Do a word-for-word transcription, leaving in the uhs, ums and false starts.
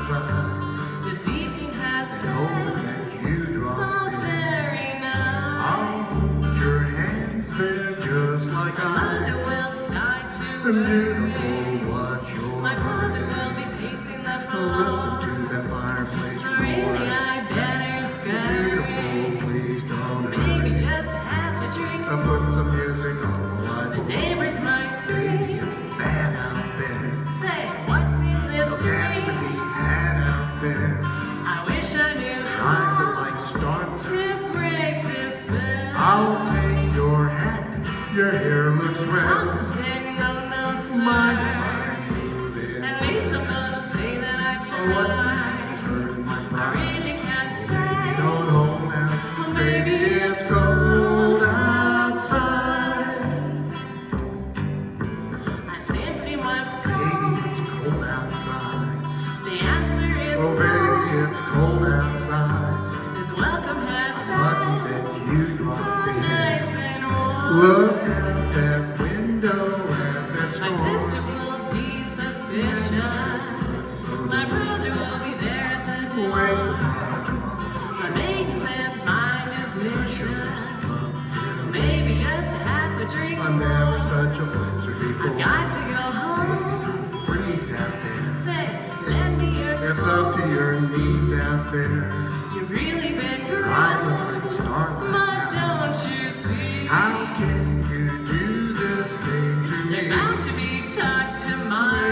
outside. This evening has And hoping that you drop so in. very nice. I'll hold your hands there just like My mother ice. will start to And worry. beautiful, watch your My father head. will be pacing the floor. Listen to that fireplace So really roar. I better scurry. Beautiful, please don't Maybe hurry. just half a drink. I put some music on while I The pour. neighbors might Baby, think. it's bad out there. Say, what's in this No cats to drink? be had out there. I wish I knew Eyes are how like stars. to break this spell. I'll take your hat. Your hair looks Want red. to say no, no, sir. Mind if I move it? At least I'm gonna say that I tried. Oh, what's next is hurting my I pride. really can't Baby, stay. don't hold out. Oh, Baby, maybe it's cold outside. I simply must go. Baby, it's cold outside. The answer is Oh, no. baby, it's cold outside. This welcome has Lucky been that you so dropped in. nice and warm. Look out that window at that My storm. sister will be suspicious. So My brother delicious. will be there at the Waves door. upon the My drum. maidens and mine is vicious. Love Maybe just half a drink I'm never more. such a blizzard before. I've got to go Baby, home. don't freeze out there. Say, lend me your It's up to your knees out there. You've really been great. Eyes are like starlight But now. don't you see? How can you do this thing to me? There's bound to be talk tomorrow.